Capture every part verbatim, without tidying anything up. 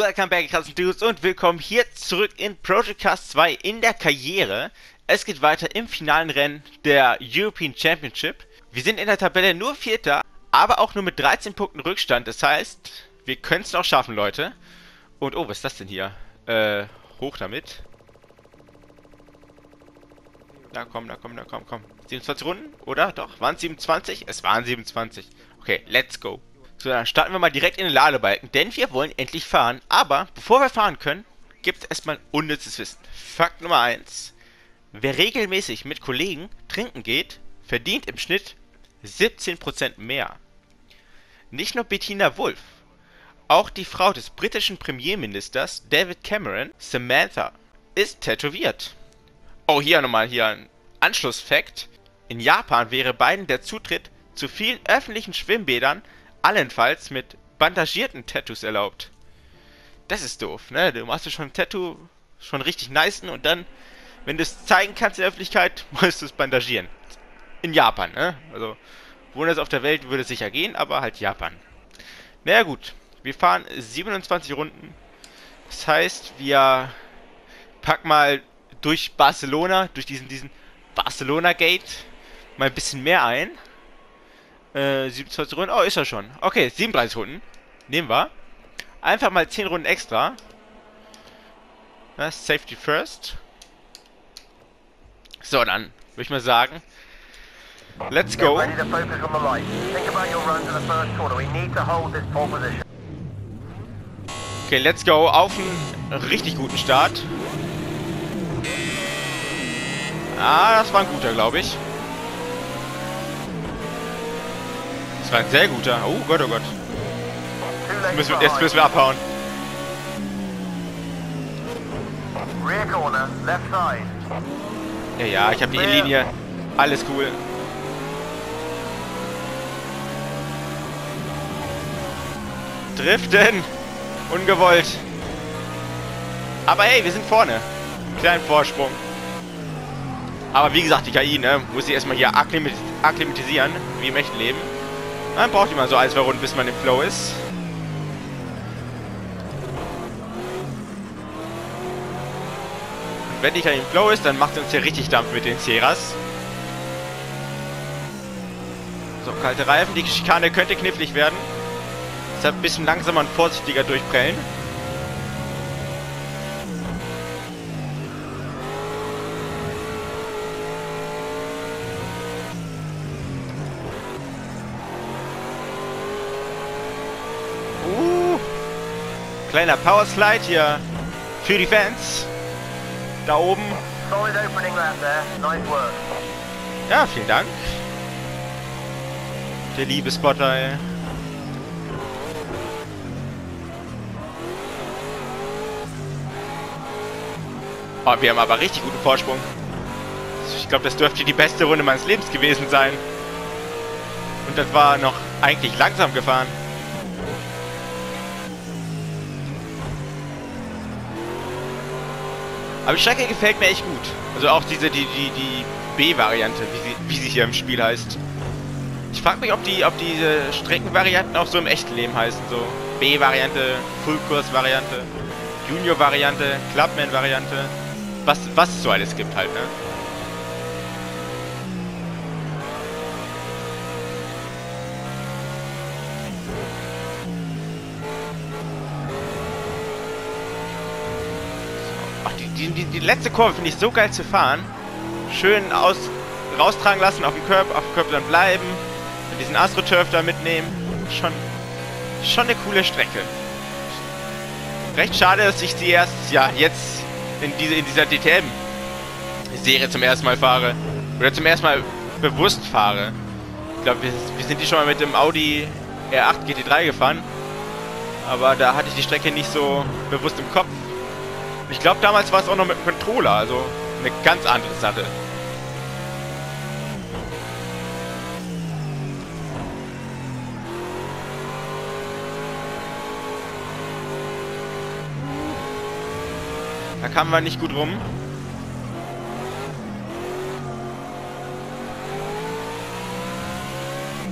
Welcome back, krassen Dudes, und willkommen hier zurück in Project Cars zwei in der Karriere. Es geht weiter im finalen Rennen der European Championship. Wir sind in der Tabelle nur Vierter, aber auch nur mit dreizehn Punkten Rückstand. Das heißt, wir können es noch schaffen, Leute. Und, oh, was ist das denn hier? Äh, hoch damit. Na komm, na komm, na komm, komm. siebenundzwanzig Runden, oder? Doch, waren es siebenundzwanzig? Es waren siebenundzwanzig. Okay, let's go. So, dann starten wir mal direkt in den Ladebalken, denn wir wollen endlich fahren. Aber bevor wir fahren können, gibt es erstmal unnützes Wissen. Fakt Nummer eins. Wer regelmäßig mit Kollegen trinken geht, verdient im Schnitt siebzehn Prozent mehr. Nicht nur Bettina Wulff, auch die Frau des britischen Premierministers David Cameron, Samantha, ist tätowiert. Oh, hier nochmal hier ein Anschlussfakt. In Japan wäre beiden der Zutritt zu vielen öffentlichen Schwimmbädern allenfalls mit bandagierten Tattoos erlaubt. Das ist doof, ne? Du machst dir schon ein Tattoo, schon richtig nice, und dann, wenn du es zeigen kannst in der Öffentlichkeit, musst du es bandagieren. In Japan, ne? Also, woanders auf der Welt würde es sicher gehen, aber halt Japan. Naja gut, wir fahren siebenundzwanzig Runden. Das heißt, wir packen mal durch Barcelona, durch diesen, diesen Barcelona-Gate, mal ein bisschen mehr ein. Äh, siebenundzwanzig Runden. Oh, ist er schon. Okay, siebenunddreißig Runden. Nehmen wir. Einfach mal zehn Runden extra. Das Safety first. So, dann würde ich mal sagen, let's go. Okay, let's go. Auf einen richtig guten Start. Ah, das war ein guter, glaube ich. Das war ein sehr guter. Oh Gott, oh Gott. Jetzt müssen wir, jetzt müssen wir abhauen. Ja, ja, ich habe die Linie. Alles cool. Driften. Ungewollt. Aber hey, wir sind vorne. Kleinen Vorsprung. Aber wie gesagt, die K I, ne, muss sich erstmal hier akklimat akklimatisieren, wie im echten Leben. Dann braucht die mal so ein, zwei Runden, bis man im Flow ist. Und wenn die K I im Flow ist, dann macht sie uns hier richtig Dampf mit den Sierras. So, kalte Reifen. Die Schikane könnte knifflig werden. Deshalb ein bisschen langsamer und vorsichtiger durchprellen. Kleiner Powerslide hier für die Fans. Da oben. Ja, vielen Dank. Der liebe Spotter, ey. Oh, wir haben aber richtig guten Vorsprung. Ich glaube, das dürfte die beste Runde meines Lebens gewesen sein. Und das war noch eigentlich langsam gefahren. Aber die Strecke gefällt mir echt gut. Also auch diese, die, die, die B-Variante, wie sie, wie sie hier im Spiel heißt. Ich frage mich, ob die, ob diese Streckenvarianten auch so im echten Leben heißen. So B-Variante, Fullkurs-Variante, Junior-Variante, Clubman-Variante. Was, was es so alles gibt halt, ne? Die, die, die letzte Kurve finde ich so geil zu fahren. Schön aus, raustragen lassen, auf dem Curb, auf dem Curb dann bleiben. Und diesen AstroTurf da mitnehmen. Schon, schon eine coole Strecke. Recht schade, dass ich sie erst, ja, jetzt in, diese, in dieser D T M-Serie zum ersten Mal fahre. Oder zum ersten Mal bewusst fahre. Ich glaube, wir, wir sind die schon mal mit dem Audi R acht G T drei gefahren. Aber da hatte ich die Strecke nicht so bewusst im Kopf. Ich glaube, damals war es auch noch mit dem Controller, also eine ganz andere Sache. Da kamen wir nicht gut rum.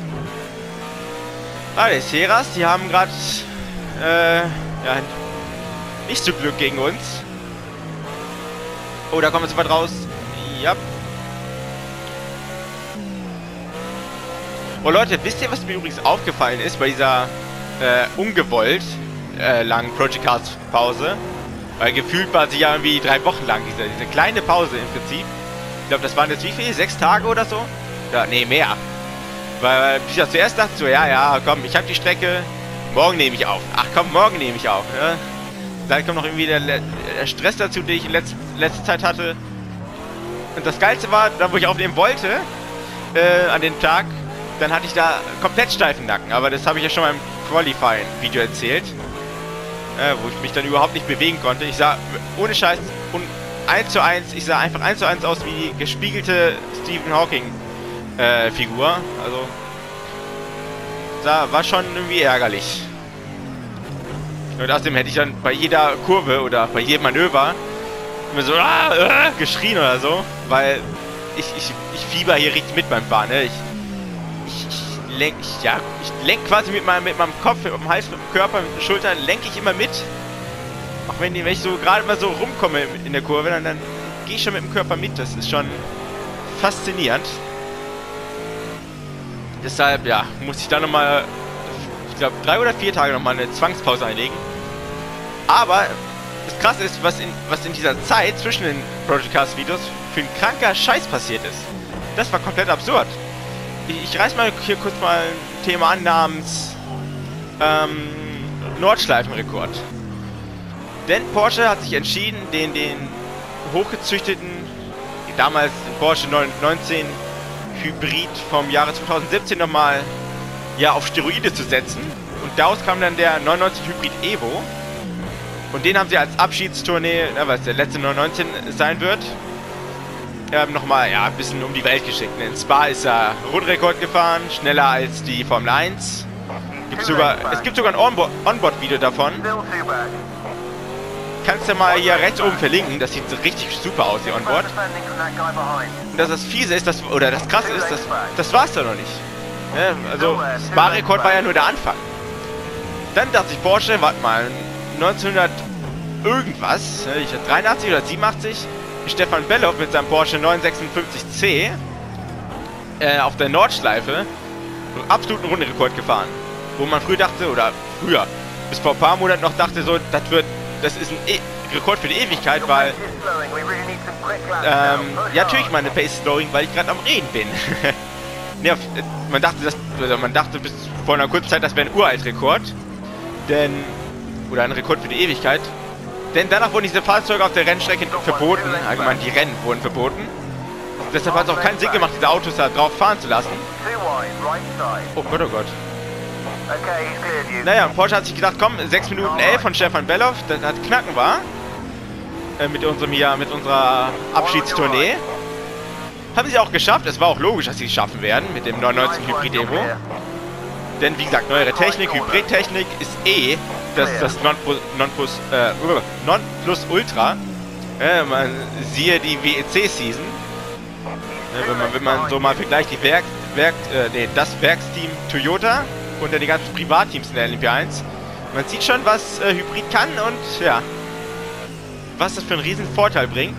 Ah, die Sierras, die haben gerade äh, ja, nicht so Glück gegen uns. Oh, da kommen wir sofort raus. Ja. Oh Leute, wisst ihr, was mir übrigens aufgefallen ist bei dieser äh, ungewollt äh, langen Project Cars Pause? Weil gefühlt war sie ja irgendwie drei Wochen lang, diese, diese kleine Pause im Prinzip. Ich glaube, das waren jetzt wie viel? Sechs Tage oder so? Ja, nee, mehr. Weil ich ja zuerst dachte so, ja, ja, komm, ich habe die Strecke, morgen nehme ich auf. Ach komm, morgen nehme ich auf. Ne? Dann kommt noch irgendwie der, der Stress dazu, den ich in letzter, letzter Zeit hatte. Und das Geilste war, da wo ich aufnehmen wollte, äh, an dem Tag, dann hatte ich da komplett steifen Nacken. Aber das habe ich ja schon mal im Qualifying-Video erzählt. Äh, wo ich mich dann überhaupt nicht bewegen konnte. Ich sah, ohne Scheiß, und eins zu eins, ich sah einfach eins zu eins aus wie die gespiegelte Stephen Hawking äh, Figur. Also, da war schon irgendwie ärgerlich. Und außerdem hätte ich dann bei jeder Kurve oder bei jedem Manöver immer so ah, äh, geschrien oder so, weil ich, ich, ich fieber hier richtig mit beim Fahren. Ne? Ich, ich, ich lenk, ich, ja, ich lenk quasi mit meinem, mit meinem Kopf, mit meinem Hals, mit dem Körper, mit den Schultern, lenke ich immer mit. Auch wenn, wenn ich so gerade mal so rumkomme in der Kurve, dann, dann gehe ich schon mit dem Körper mit. Das ist schon faszinierend. Deshalb, ja, muss ich da nochmal, ich glaube, drei oder vier Tage nochmal eine Zwangspause einlegen. Aber das Krasse ist, was in, was in dieser Zeit zwischen den Project Cars Videos für ein kranker Scheiß passiert ist. Das war komplett absurd. Ich, ich reiß mal hier kurz mal ein Thema an namens ähm, Nordschleifenrekord. Denn Porsche hat sich entschieden, den, den hochgezüchteten, damals Porsche neun neunzehn Hybrid vom Jahre zweitausendsiebzehn nochmal ja, auf Steroide zu setzen. Und daraus kam dann der neunundneunzig Hybrid Evo. Und den haben sie als Abschiedstournee, na, was der letzte neun neunzehn sein wird, ähm, nochmal ja, ein bisschen um die Welt geschickt. In Spa ist er Rundrekord gefahren, schneller als die Formel eins. Gibt's sogar, es gibt sogar ein Onboard-Video davon. Kannst du mal hier rechts oben verlinken, das sieht so richtig super aus, hier Onboard. Und dass das fiese ist, das, oder das krasse ist, das, das war's da noch nicht. Ja, also, Spa-Rekord war ja nur der Anfang. Dann dachte ich, Porsche, warte mal, neunzehnhundert irgendwas, ich hatte dreiundachtzig oder siebenundachtzig, Stefan Bellof mit seinem Porsche neunhundertsechsundfünfzig C äh, auf der Nordschleife einen absoluten Rundenrekord gefahren. Wo man früher dachte, oder früher, bis vor ein paar Monaten noch dachte, so, das wird, das ist ein e Rekord für die Ewigkeit, weil, ähm, ja, natürlich meine Pace Slowing, weil ich gerade am Reden bin. Ja, man dachte, das, also man dachte bis vor einer kurzen Zeit, das wäre ein Uralt-Rekord, denn, oder ein Rekord für die Ewigkeit, denn danach wurden diese Fahrzeuge auf der Rennstrecke verboten, allgemein die Rennen wurden verboten. Deshalb hat es auch keinen Sinn gemacht, diese Autos da drauf fahren zu lassen. Oh Gott, oh Gott. Naja, Porsche hat sich gedacht, komm, sechs Minuten elf von Stefan Bellof, das hat Knacken war. Äh, mit unserem hier, mit unserer Abschiedstournee. Haben sie auch geschafft, es war auch logisch, dass sie es schaffen werden, mit dem neunundneunzig Hybrid Evo. Denn, wie gesagt, neuere Technik, Hybridtechnik ist eh das, das Nonplus, Nonplus, äh, Nonplusultra. Äh, man siehe die W E C-Season. Äh, wenn, man, wenn man so mal vergleicht, die Werk, Werk, äh, nee, das Werksteam Toyota und dann die ganzen Privatteams in der L M P eins. Man sieht schon, was äh, Hybrid kann und ja, was das für einen riesen Vorteil bringt.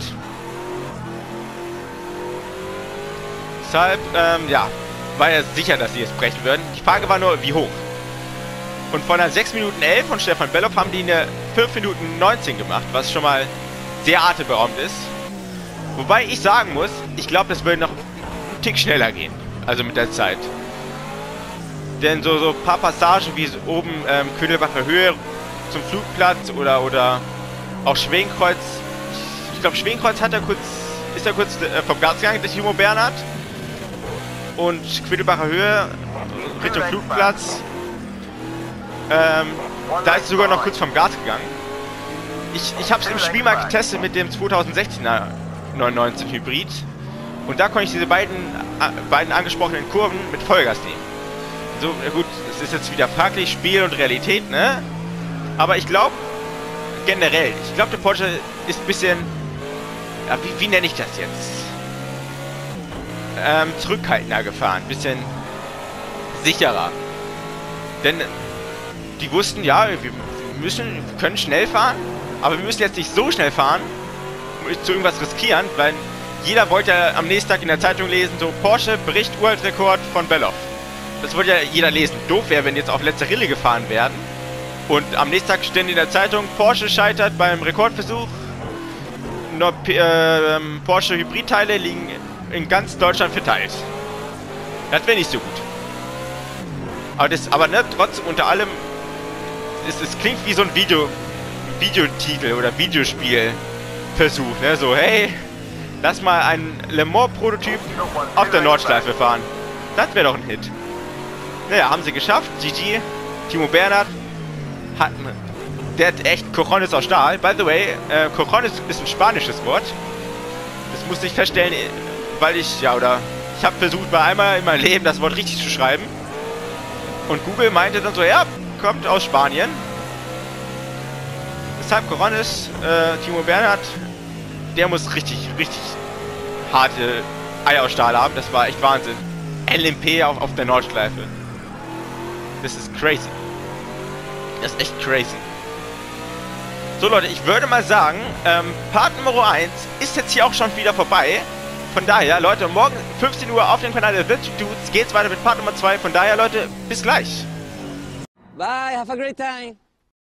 Deshalb, ähm, ja, war ja sicher, dass sie es brechen würden. Die Frage war nur, wie hoch. Und von einer sechs Minuten elf von Stefan Bellof haben die eine fünf Minuten neunzehn gemacht, was schon mal sehr atemberaubend ist. Wobei ich sagen muss, ich glaube, das würde noch einen Tick schneller gehen. Also mit der Zeit. Denn so so ein paar Passagen wie so oben ähm, Königsbacher Höhe zum Flugplatz oder oder auch Schwenkreuz. Ich glaube, Schwenkreuz hat er kurz, ist er kurz äh, vom Gas gegangen, der Timo Bernhard. Und Queddelbacher Höhe Richtung Flugplatz. Ähm, da ist sogar noch kurz vom Gas gegangen. Ich, ich habe es im Spiel mal getestet mit dem zweitausendsechzehner neunundneunzig Hybrid. Und da konnte ich diese beiden, äh, beiden angesprochenen Kurven mit Vollgas nehmen. So, gut, es ist jetzt wieder fraglich, Spiel und Realität, ne? Aber ich glaube, generell, ich glaube, der Porsche ist ein bisschen, ja, wie, wie nenne ich das jetzt? Ähm, zurückhaltender gefahren, ein bisschen sicherer. Denn die wussten, ja, wir müssen, wir können schnell fahren, Aber wir müssen jetzt nicht so schnell fahren, zu irgendwas riskieren, weil jeder wollte ja am nächsten Tag in der Zeitung lesen, so Porsche Bericht Uraltrekord von Bellof. Das wollte ja jeder lesen. Doof wäre, wenn jetzt auf letzter Rille gefahren werden und am nächsten Tag stände in der Zeitung, Porsche scheitert beim Rekordversuch, nur, äh, Porsche Hybridteile liegen in ganz Deutschland verteilt. Das wäre nicht so gut. Aber das, aber ne, trotzdem unter allem, es, es klingt wie so ein Video, Videotitel oder Videospielversuch, ne? So, hey, lass mal einen Le Mans-Prototyp auf der Nordschleife fahren. Das wäre doch ein Hit. Naja, haben sie geschafft. G G, Timo Bernhard hat einen, der hat echt Cojones aus Stahl. By the way, äh, Cojones ist ein spanisches Wort. Das musste ich feststellen, weil ich, ja, oder ich habe versucht, mal einmal in meinem Leben das Wort richtig zu schreiben. Und Google meinte dann so, ja, kommt aus Spanien. Deshalb Cojones, äh, Timo Bernhard, der muss richtig, richtig harte Eier aus Stahl haben. Das war echt Wahnsinn. L M P auf, auf der Nordschleife. Das ist crazy. Das ist echt crazy. So Leute, ich würde mal sagen, ähm, Part Nummer eins ist jetzt hier auch schon wieder vorbei. Von daher, Leute, morgen fünfzehn Uhr auf dem Kanal der Virtual Dudes geht's weiter mit Part Nummer zwei. Von daher, Leute, bis gleich. Bye, have a great time.